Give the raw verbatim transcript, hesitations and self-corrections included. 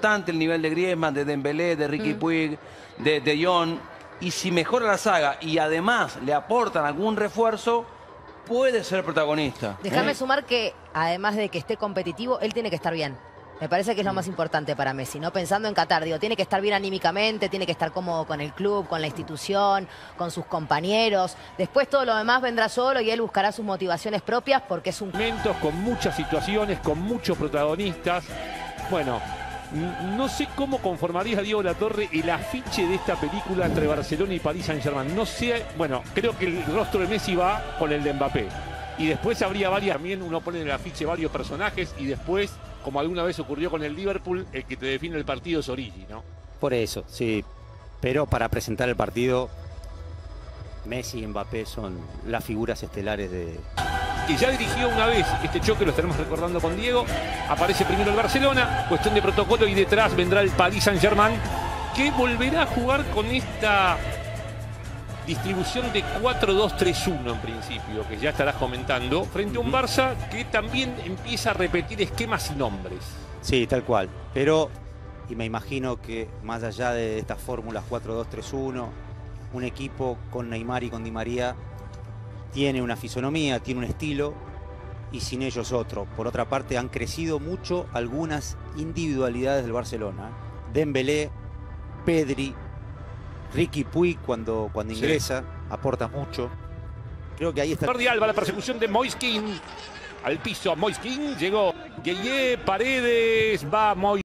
importante el nivel de Griezmann, de Dembélé, de Riqui Mm. Puig, de De Jong. Y si mejora la saga y además le aportan algún refuerzo, puede ser protagonista. Déjame ¿Eh? sumar que, además de que esté competitivo, él tiene que estar bien. Me parece que es lo más importante para Messi, ¿no? Pensando en Qatar, digo, tiene que estar bien anímicamente, tiene que estar cómodo con el club, con la institución, con sus compañeros. Después todo lo demás vendrá solo y él buscará sus motivaciones propias porque es un... Momentos, con muchas situaciones, con muchos protagonistas. Bueno, no sé cómo conformaría Diego Latorre el afiche de esta película entre Barcelona y Paris Saint-Germain. No sé, bueno, creo que el rostro de Messi va con el de Mbappé. Y después habría varias, también uno pone en el afiche varios personajes y después, como alguna vez ocurrió con el Liverpool, el que te define el partido es Origi, ¿no? Por eso, sí. Pero para presentar el partido, Messi y Mbappé son las figuras estelares de... Que ya dirigió una vez este choque, lo estaremos recordando con Diego. Aparece primero el Barcelona, cuestión de protocolo, y detrás vendrá el Paris Saint-Germain, que volverá a jugar con esta distribución de cuatro dos tres uno en principio, que ya estarás comentando, frente a un Barça que también empieza a repetir esquemas y nombres. Sí, tal cual. Pero, y me imagino que más allá de estas fórmulas cuatro dos tres uno, un equipo con Neymar y con Di María tiene una fisonomía, tiene un estilo, y sin ellos otro. Por otra parte, han crecido mucho algunas individualidades del Barcelona. Dembélé, Pedri, Riqui Puig cuando, cuando ingresa, sí, aporta mucho. Creo que ahí está. Jordi Alba, la persecución de Moiskin. Al piso, Moiskin, llegó Gueye, Paredes, va Moiskin.